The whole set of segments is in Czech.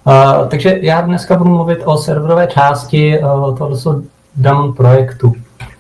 Takže já dneska budu mluvit o serverové části tohoto Daemon projektu.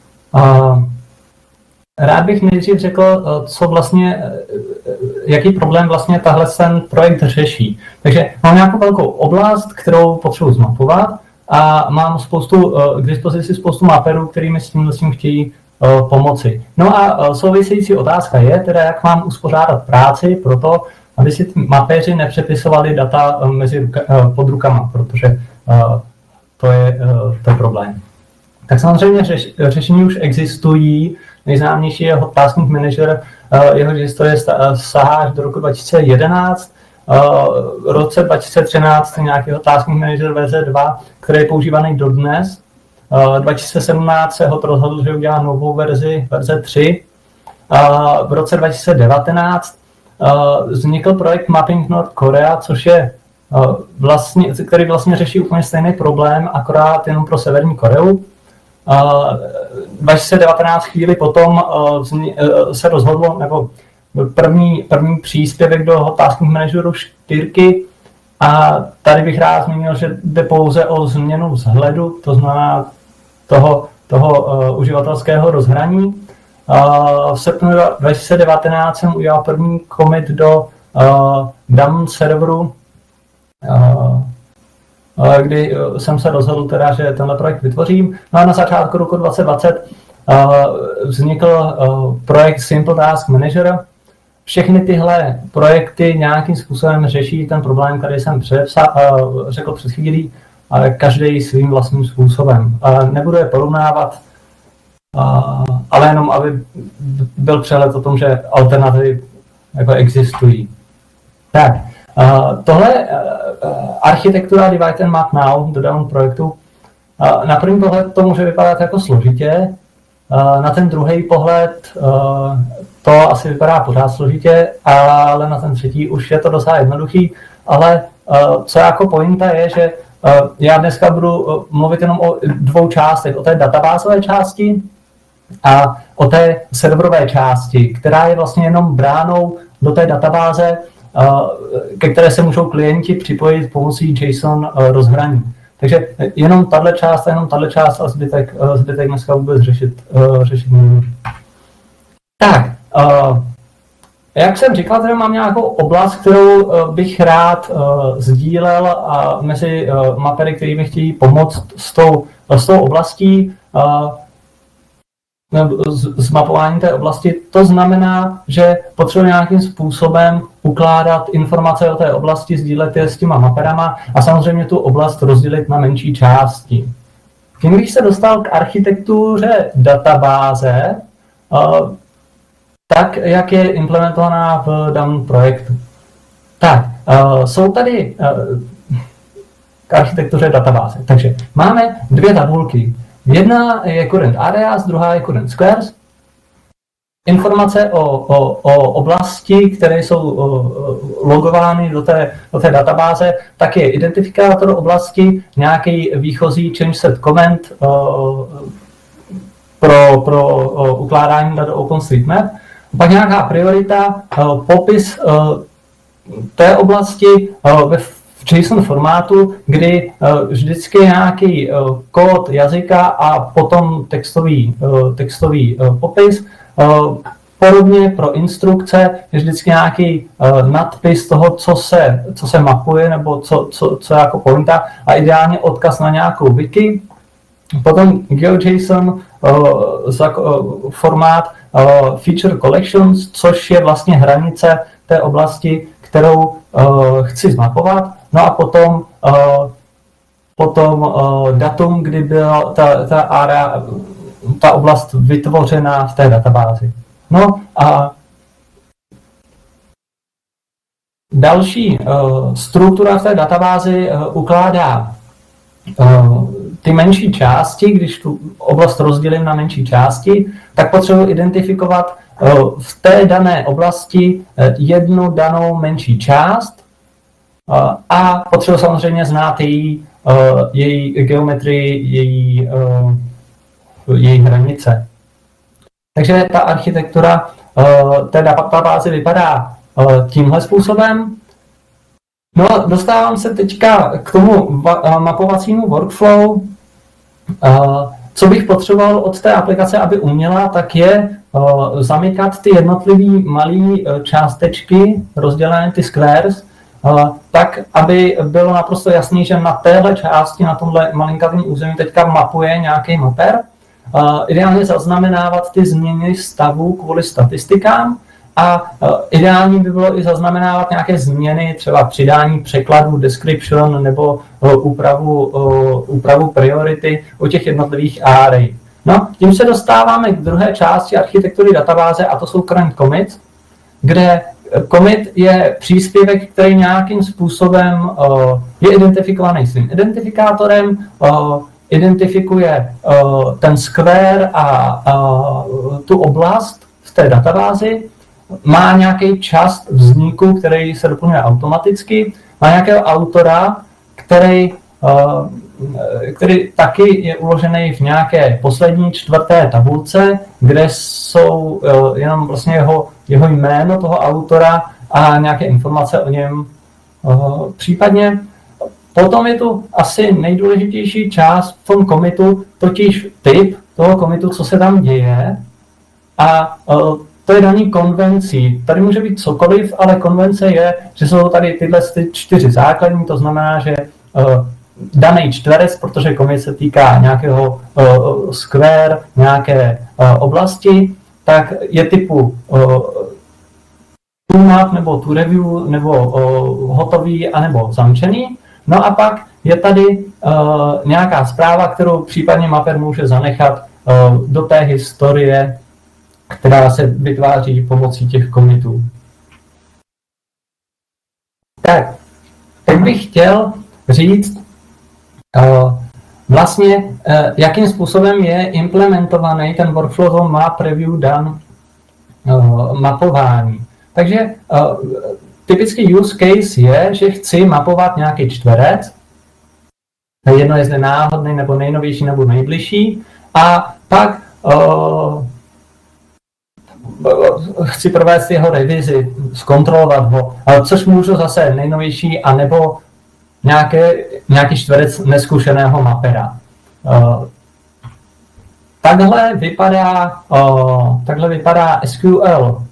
Rád bych nejdřív řekl, co vlastně, jaký problém vlastně tahle ten projekt řeší. Takže mám nějakou velkou oblast, kterou potřebuji zmapovat a mám k dispozici spoustu maperů, kterými s tím chtějí pomoci. No a související otázka je teda, jak mám uspořádat práci pro to, aby si mapéři nepřepisovali data pod rukama, protože to je problém. Tak samozřejmě řešení už existují. Nejznámější je Hot Tasking Manager, jeho historie sahá až do roku 2011. V roce 2013 nějaký Hot Tasking Manager verze 2, který je používaný dodnes. 2017 se Hot rozhodl, že udělá novou verze 3. V roce 2019 vznikl projekt Mapping North Korea, což je který vlastně řeší úplně stejný problém, akorát jenom pro Severní Koreu. 2019 chvíli potom se rozhodlo, nebo první příspěvek do Hot Tasking Manageru 4. A tady bych rád zmínil, že jde pouze o změnu vzhledu, to znamená toho uživatelského rozhraní. V srpnu 2019 jsem udělal první commit do Daemon serveru, kdy jsem se rozhodl teda, že tenhle projekt vytvořím. No a na začátku roku 2020 vznikl projekt Simple Task Manager. Všechny tyhle projekty nějakým způsobem řeší ten problém, který jsem řekl před chvílí, ale každý svým vlastním způsobem. Nebudu je porovnávat, ale jenom, aby byl přehled o tom, že alternativy jako existují. Tak, tohle architektura Divide and Map Now do Daemon projektu, na první pohled to může vypadat jako složitě, na ten druhý pohled to asi vypadá pořád složitě, ale na ten třetí už je to docela jednoduchý, ale co jako pointa je, že já dneska budu mluvit jenom o dvou částech, o té databázové části a o té serverové části, která je vlastně jenom bránou do té databáze, ke které se můžou klienti připojit pomocí JSON rozhraní. Takže jenom tahle část a zbytek dneska vůbec řešit nemůžu. Tak, jak jsem říkal, tady mám nějakou oblast, kterou bych rád sdílel mezi mapery, kterými chtějí pomoct s tou oblastí, zmapování té oblasti. To znamená, že potřebuji nějakým způsobem ukládat informace o té oblasti, sdílet je s těma maperama a samozřejmě tu oblast rozdělit na menší části. Tím bych se dostal k architektuře databáze, tak, jak je implementovaná v Daemon projektu. Tak, jsou tady k architektuře databáze. Takže máme dvě tabulky. Jedna je current areas, druhá je current squares. Informace o oblasti, které jsou logovány do té databáze, tak je identifikátor oblasti, nějaký výchozí change set comment pro ukládání do OpenStreetMap. Pak nějaká priorita, popis té oblasti v JSON formátu, kdy vždycky nějaký kód jazyka a potom textový popis. Podobně pro instrukce je vždycky nějaký nadpis toho, co se mapuje nebo co jako pointa a ideálně odkaz na nějakou wiki. Potom GeoJSON formát feature collections, což je vlastně hranice té oblasti, kterou chci zmapovat. No a potom datum, kdy byla ta oblast vytvořena v té databázi. No a další struktura v té databázi ukládá ty menší části. Když tu oblast rozdělím na menší části, tak potřebuji identifikovat v té dané oblasti jednu danou menší část a potřebuji samozřejmě znát její geometrii, její hranice. Takže ta architektura té databáze vypadá tímhle způsobem. No, dostávám se teďka k tomu mapovacímu workflow. Co bych potřeboval od té aplikace, aby uměla, tak je zamykat ty jednotlivé malé částečky, rozdělené ty squares, tak, aby bylo naprosto jasný, že na téhle části, na tomhle malinkatém území teďka mapuje nějaký maper. Ideálně zaznamenávat ty změny stavu kvůli statistikám a ideální by bylo i zaznamenávat nějaké změny, třeba přidání překladu, description nebo úpravu priority u těch jednotlivých array. No, tím se dostáváme k druhé části architektury databáze a to jsou current commits, kde commit je příspěvek, který nějakým způsobem je identifikovaný svým identifikátorem, identifikuje ten square a tu oblast v té databázi, má nějaký čas vzniku, který se doplňuje automaticky, má nějakého autora, který taky je uložený v nějaké poslední čtvrté tabulce, kde jsou jenom vlastně jeho jméno toho autora a nějaké informace o něm případně. Potom je tu asi nejdůležitější část v tom commitu, totiž typ toho commitu, co se tam děje. A to je daný konvencí. Tady může být cokoliv, ale konvence je, že jsou tady tyhle 4 základní, to znamená, že daný čtverec, protože commit se týká nějakého square, nějaké oblasti, tak je typu to-map nebo to-review nebo hotový anebo zamčený. No a pak je tady nějaká zpráva, kterou případně maper může zanechat do té historie, která se vytváří pomocí těch commitů. Tak, teď bych chtěl říct vlastně, jakým způsobem je implementovaný ten workflow map review done mapování. Takže typický use case je, že chci mapovat nějaký čtverec, jedno jestli náhodný, nebo nejnovější, nebo nejbližší, a pak chci provést jeho revizi, zkontrolovat ho, což můžu zase nejnovější, anebo nějaký čtverec neskušeného mapera. Takhle vypadá SQL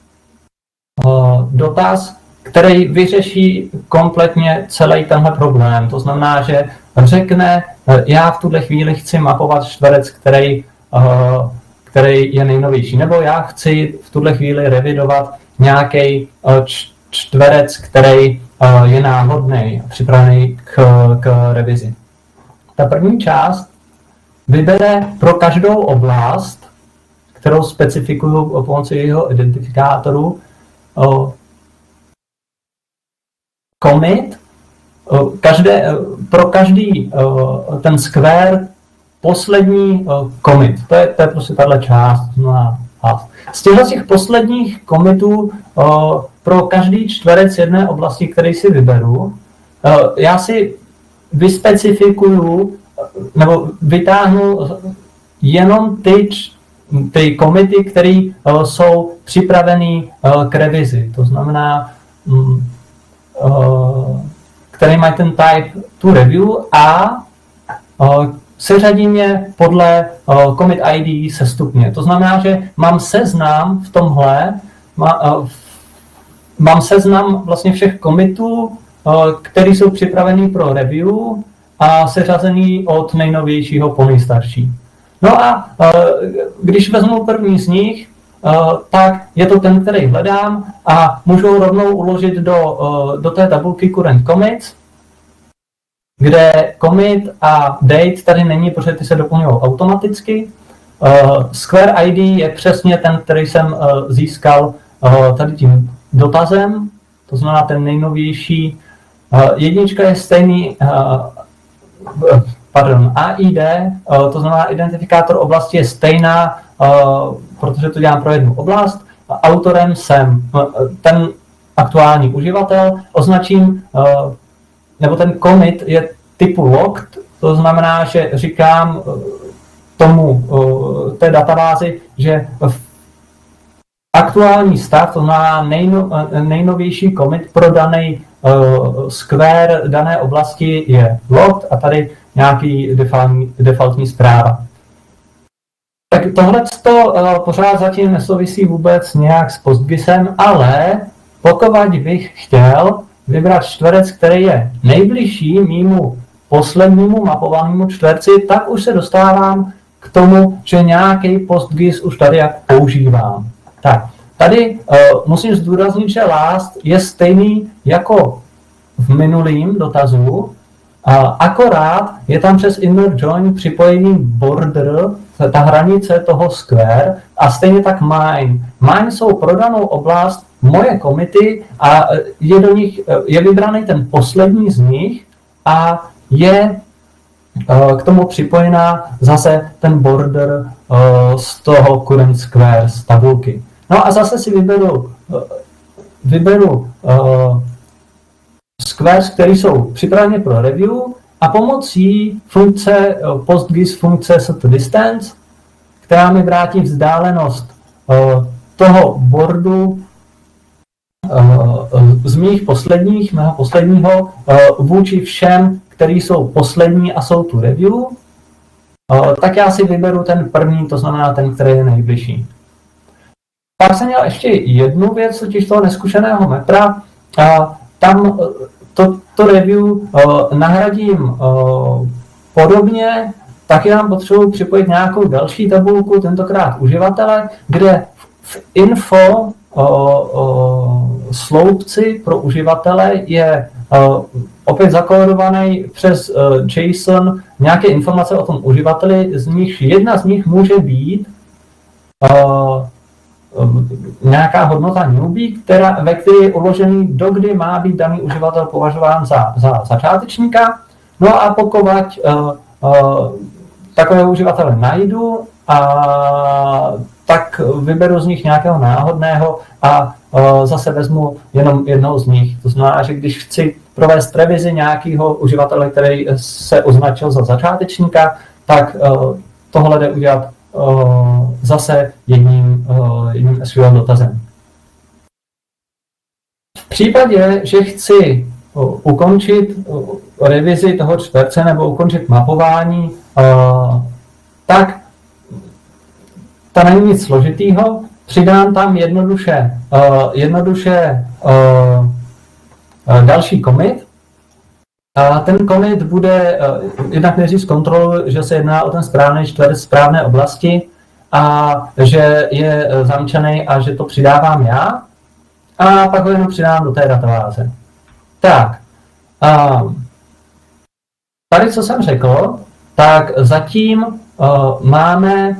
dotaz, který vyřeší kompletně celý tenhle problém. To znamená, že řekne, já v tuhle chvíli chci mapovat čtverec, který je nejnovější, nebo já chci v tuhle chvíli revidovat nějaký čtverec, který je náhodný, připravený k revizi. Ta první část vybere pro každou oblast, kterou specifikuju pomocí jeho identifikátoru, commit, pro každý ten square poslední commit. To je prostě tahle část. Z těch posledních commitů pro každý čtverec jedné oblasti, který si vyberu, já si vyspecifikuju nebo vytáhnu jenom ty commity, které jsou připravený k revizi. To znamená, který mají ten type to review a seřadím je podle commit ID sestupně. To znamená, že mám seznam v tomhle, mám seznam vlastně všech commitů, které jsou připravený pro review a seřazený od nejnovějšího po nejstarší. No a když vezmu první z nich, tak je to ten, který hledám a můžu rovnou uložit do té tabulky current commits, kde commit a date tady není, protože ty se doplňují automaticky. Square ID je přesně ten, který jsem získal tady tím dotazem, to znamená ten nejnovější. Jednička je stejný, AID, to znamená identifikátor oblasti je stejná, protože to dělám pro jednu oblast. Autorem jsem ten aktuální uživatel, označím, nebo ten commit je typu logged, to znamená, že říkám té databázi, že aktuální stav, to znamená nejnovější commit pro daný square dané oblasti je locked a tady nějaký defaultní zpráva. Tak tohle pořád zatím nesouvisí vůbec nějak s PostGISem, ale pokud bych chtěl vybrat čtverec, který je nejbližší mýmu poslednímu mapovanému čtverci, tak už se dostávám k tomu, že nějaký PostGIS už tady jak používám. Tak, tady musím zdůraznit, že last je stejný jako v minulým dotazu, akorát je tam přes inner join připojený border, ta hranice toho square, a stejně tak mine. Mine jsou pro danou oblast moje komity a je vybraný ten poslední z nich a je k tomu připojená zase ten border z toho current square, z tabulky. No a zase si vyberu squares, které jsou připraveny pro review a pomocí funkce PostGIS funkce setDistance, která mi vrátí vzdálenost toho bordu z mého posledního vůči všem, který jsou poslední a jsou tu review, tak já si vyberu ten první, to znamená ten, který je nejbližší. Pak jsem měl ještě jednu věc, totiž toho neskušeného mapra. Tam to review nahradím podobně, taky nám potřebuji připojit nějakou další tabulku, tentokrát uživatele, kde v info sloupci pro uživatele je opět zakódovaný přes JSON nějaké informace o tom uživateli, z nich jedna z nich může být nějaká hodnota newbie, ve které je uložený, dokdy má být daný uživatel považován za začátečníka. No a pokud takové uživatele najdu, tak vyberu z nich nějakého náhodného a zase vezmu jenom jednoho z nich. To znamená, že když chci provést revizi nějakého uživatele, který se označil za začátečníka, tak tohle jde udělat zase jedním SQL dotazem. V případě, že chci ukončit revizi toho čtverce nebo ukončit mapování, tak to není nic složitýho. Přidám tam jednoduše další commit. A ten commit bude jednak nejdřív zkontroluje, že se jedná o ten správný čtverec správné oblasti a že je zamčený a že to přidávám já. A pak ho jenom přidám do té databáze. Tak, tady co jsem řekl, tak zatím máme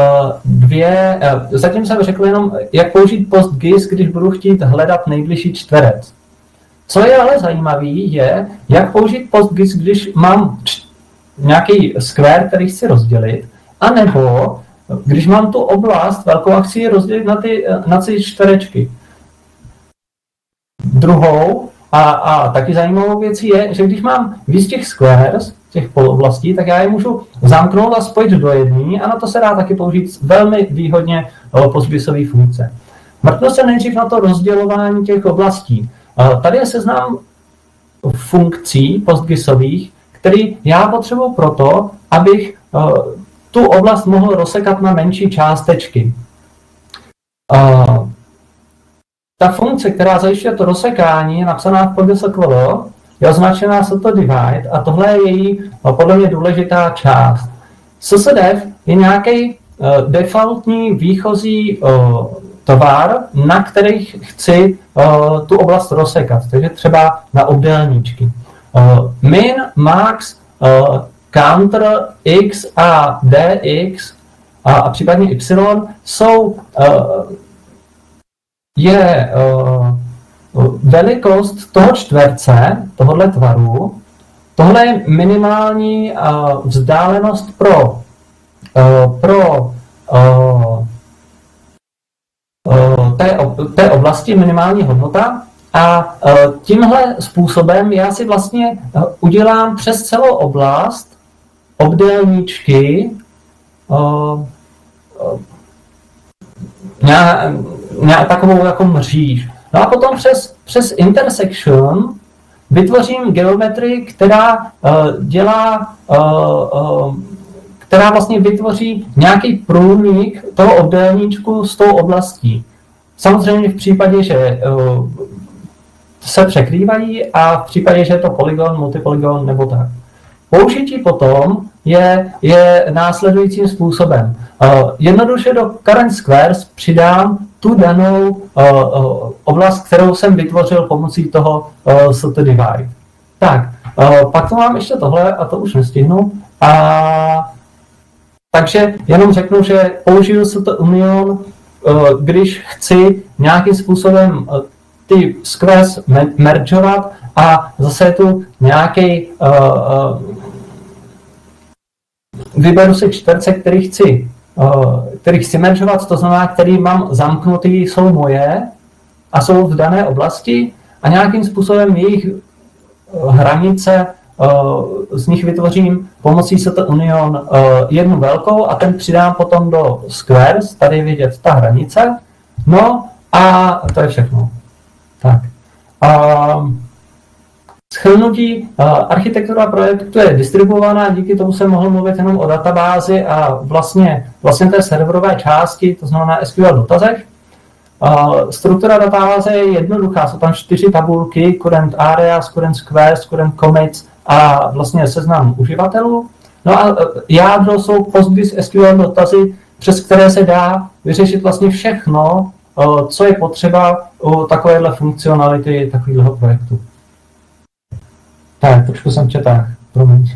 zatím jsem řekl jenom, jak použít PostGIS, když budu chtít hledat nejbližší čtverec. Co je ale zajímavý, je, jak použít PostGIS, když mám nějaký square, který chci rozdělit, anebo když mám tu oblast velkou a chci ji rozdělit na ty čtverečky. Druhou a taky zajímavou věcí je, že když mám víc těch squares, těch poloblastí, tak já je můžu zamknout a spojit do jedné a na to se dá taky použít velmi výhodně PostGISové funkce. Mrknu se nejdřív na to rozdělování těch oblastí. Tady je seznam funkcí PostGISových, který já potřebuji proto, abych tu oblast mohl rozsekat na menší částečky. Ta funkce, která zajišťuje to rozsekání, je napsaná v PostGIS.ql, je označená setDivide a tohle je její podle mě důležitá část. SSDef je nějaký defaultní výchozí tvar, na kterých chci tu oblast rozsekat, takže třeba na obdélníčky. Min, max, counter, x a dx a případně y je velikost toho čtverce, tohohle tvaru. Tohle je minimální vzdálenost pro té oblasti, minimální hodnota. A tímhle způsobem já si vlastně udělám přes celou oblast obdélníčky takovou jako mříž. No a potom přes intersection vytvořím geometrii, která která vlastně vytvoří nějaký průnik toho obdélníčku s tou oblastí. Samozřejmě v případě, že se překrývají a v případě, že je to polygon, multipolygon nebo tak. Použití potom je následujícím způsobem. Jednoduše do current squares přidám tu danou oblast, kterou jsem vytvořil pomocí toho set divide. Tak, pak to mám ještě tohle a to už nestihnu. Takže jenom řeknu, že použiju set union, když chci nějakým způsobem ty squares mergeovat a zase je tu nějaký vyberu si čtverce, který chci mergeovat, to znamená, který mám zamknutý, jsou moje a jsou v dané oblasti a nějakým způsobem jejich hranice z nich vytvořím pomocí set union jednu velkou a ten přidám potom do squares, tady je vidět ta hranice, no a to je všechno. Tak. Shrnutí, architektura projektu je distribuovaná, díky tomu jsem mohl mluvit jenom o databázi a vlastně té serverové části, to znamená SQL dotazech. Struktura databáze je jednoduchá, jsou tam 4 tabulky, current areas, current squares, current commits a vlastně seznam uživatelů. No a jádro jsou PostgreSQL dotazy, přes které se dá vyřešit vlastně všechno, co je potřeba u takovéhle funkcionality takového projektu. Tak, trošku som četá, promiň.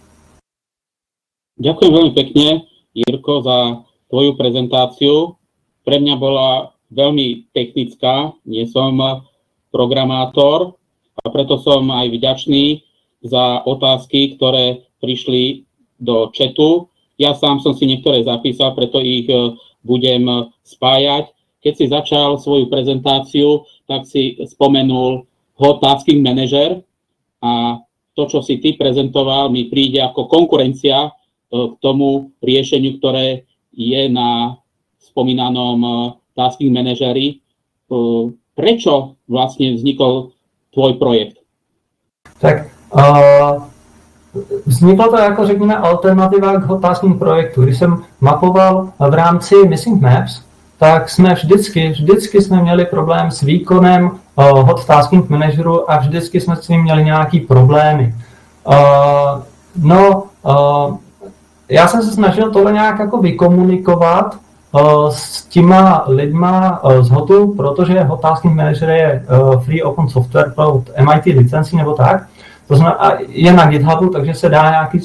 Ďakujem veľmi pekne, Jirko, za tvoju prezentáciu. Pre mňa bola veľmi technická, nie som programátor a preto som aj vďačný za otázky, ktoré prišli do chatu. Ja sám som si niektoré zapísal, preto ich budem spájať. Keď si začal svoju prezentáciu, tak si spomenul Hot Tasking Manager a to, čo si ty prezentoval, mi príde ako konkurencia k tomu riešeniu, ktoré je na spomínanom Tasking Manageri. Prečo vlastne vznikol tvoj projekt? Tak vzniklo to jako, řekněme, alternativa k Hot Tasking projektu. Když jsem mapoval v rámci Missing Maps, tak jsme vždycky jsme měli problém s výkonem Hot Tasking Manageru a vždycky jsme s ním měli nějaký problémy. Já jsem se snažil tohle nějak jako vykomunikovat s těma lidma z Hotu, protože Hot Tasking Manager je free open software pod MIT licencí nebo tak. To znamená, je na GitHubu, takže se dá nějakým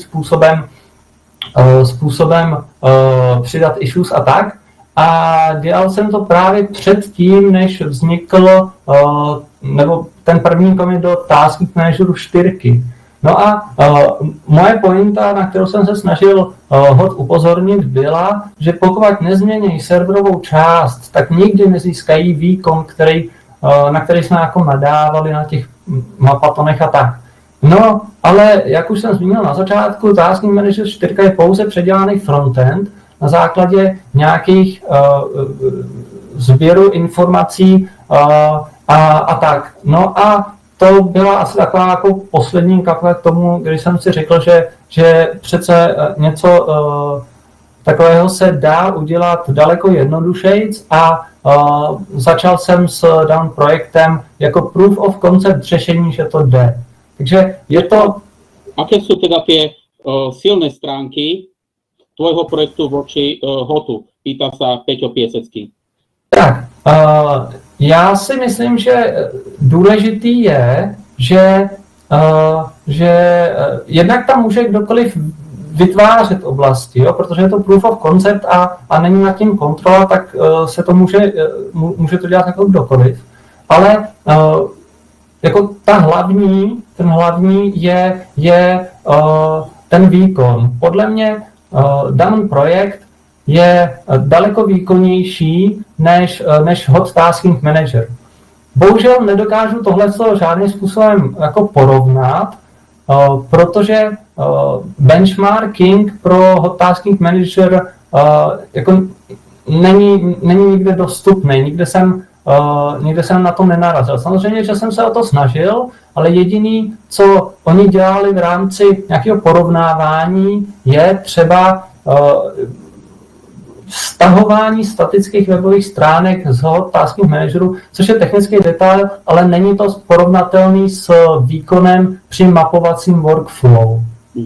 způsobem přidat issues a tak. A dělal jsem to právě předtím, než vznikl nebo ten první commit do Tasking Manageru 4. No a moje pointa, na kterou jsem se snažil Hot upozornit, byla, že pokud nezmění serverovou část, tak nikdy nezískají výkon, na který jsme jako nadávali na těch mapatonech a tak. No, ale jak už jsem zmínil na začátku, Tasking Manager 4 je pouze předělaný frontend, na základě nějakých sběru informací a tak. No a to byla asi taková jako poslední kaple k tomu, když jsem si řekl, že přece něco takového se dá udělat daleko jednodušejc a začal jsem s daným projektem jako proof of concept řešení, že to jde. Takže je to... Aké sú teda tie silné stránky tvojho projektu voči Hotu? Pýta sa Peťo Piesecký. Tak, já si myslím, že důležitý je, že jednak tam může kdokoliv vytvářet oblasti, jo, protože je to proof of concept a není nad tím kontrola, tak se to může to dělat jako kdokoliv. Ale jako ten hlavní je ten výkon. Podle mě daný projekt je daleko výkonnější než Hot Tasking Manager. Bohužel nedokážu tohleto žádným způsobem jako porovnat, protože benchmarking pro Hot Tasking Manager jako není nikde dostupný. Nikde jsem někde jsem na to nenarazil. Samozřejmě, že jsem se o to snažil, ale jediný, co oni dělali v rámci nějakého porovnávání, je třeba stahování statických webových stránek z Task Manageru, což je technický detail, ale není to porovnatelný s výkonem při mapovacím workflow.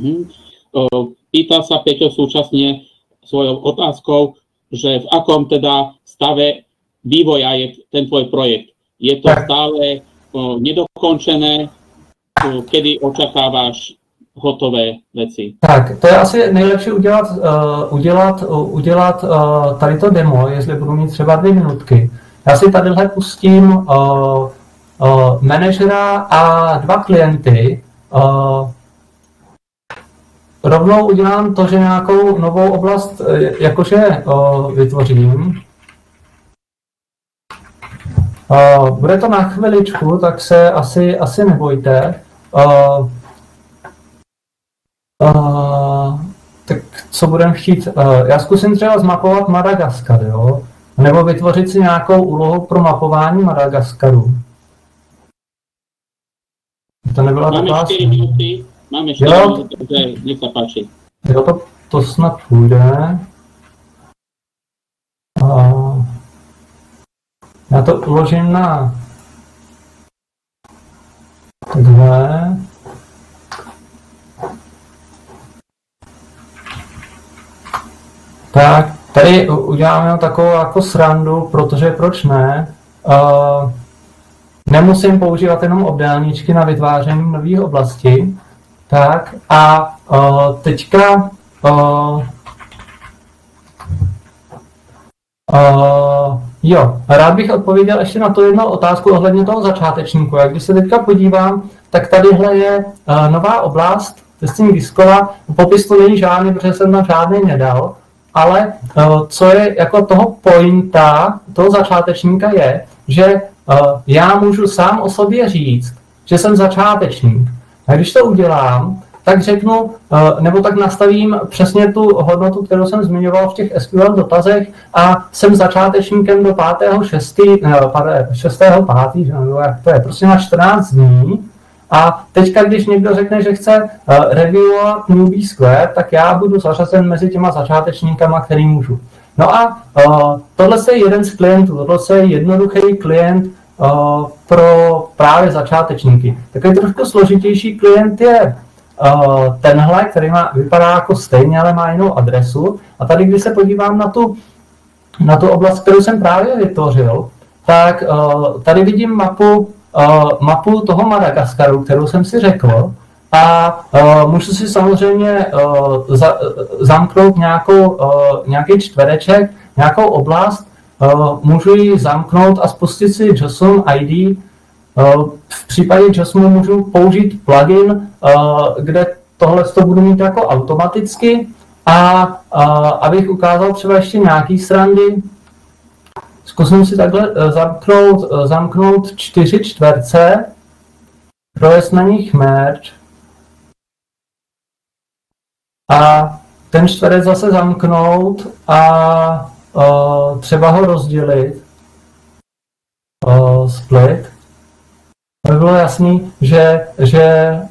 Pýta sa Peťo súčasne svojou otázkou, že v akom teda stave vývoja je ten tvoj projekt. Je to stále nedokončené, kedy očakáváš hotové věci. Tak, to je asi nejlepší udělat tady to demo, jestli budu mít třeba 2 minutky. Já si tadyhle pustím manažera a 2 klienty. Rovnou udělám to, že nějakou novou oblast jakože vytvořím. Bude to na chviličku, tak se asi nebojte. Tak co budeme chtít? Já zkusím třeba zmapovat Madagaskar, jo? Nebo vytvořit si nějakou úlohu pro mapování Madagaskaru. To nebyla Máme 4 minuty, takže nech sa páči. Jo, to snad půjde. Já to uložím na takhle. Tak, tady uděláme takovou jako srandu, protože proč ne? Nemusím používat jenom obdélníčky na vytváření nových oblastí. Tak a teďka jo, rád bych odpověděl ještě na tu jednu otázku ohledně toho začátečníku. Jak když se teďka podívám, tak tadyhle je nová oblast, testing Discola, popis to není žádný, protože jsem tam žádný nedal, ale co je jako toho pointa, toho začátečníka je, že já můžu sám o sobě říct, že jsem začátečník. A když to udělám, tak řeknu, nebo tak nastavím přesně tu hodnotu, kterou jsem zmiňoval v těch SQL dotazech a jsem začátečníkem do 6.5., jak to je, prostě na 14 dní. A teďka, když někdo řekne, že chce reviewovat Newbie Square, tak já budu zařazen mezi těma začátečníkama, který můžu. No a tohle je jeden z klientů, tohle je jednoduchý klient pro právě začátečníky. Takový trošku složitější klient je tenhle, který vypadá jako stejně, ale má jinou adresu. A tady, když se podívám na tu oblast, kterou jsem právě vytvořil, tak tady vidím mapu toho Madagaskaru, kterou jsem si řekl, a můžu si samozřejmě zamknout nějaký čtvereček, nějakou oblast, můžu ji zamknout a spustit si JSON ID. V případě JSONu můžu použít plugin, kde tohle to budu mít jako automaticky, a abych ukázal třeba ještě nějaký srandy, zkusím si takhle zamknout 4 čtverce, provést na nich merge a ten čtverec zase zamknout a třeba ho rozdělit, split, aby bylo jasný, že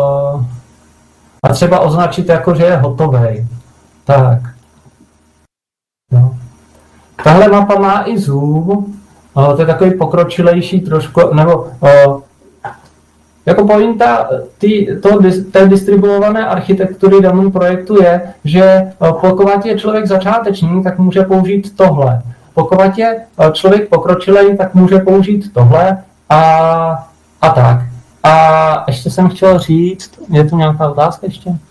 a třeba označit jako, že je hotovej. Tak. No. Tahle mapa má i zoom, to je takový pokročilejší trošku, nebo jako pointa té distribuované architektury daného projektu je, že pokud je člověk začátečník, tak může použít tohle. Pokud je člověk pokročilej, tak může použít tohle a tak. A ještě jsem chtěl říct, je tu nějaká otázka ještě?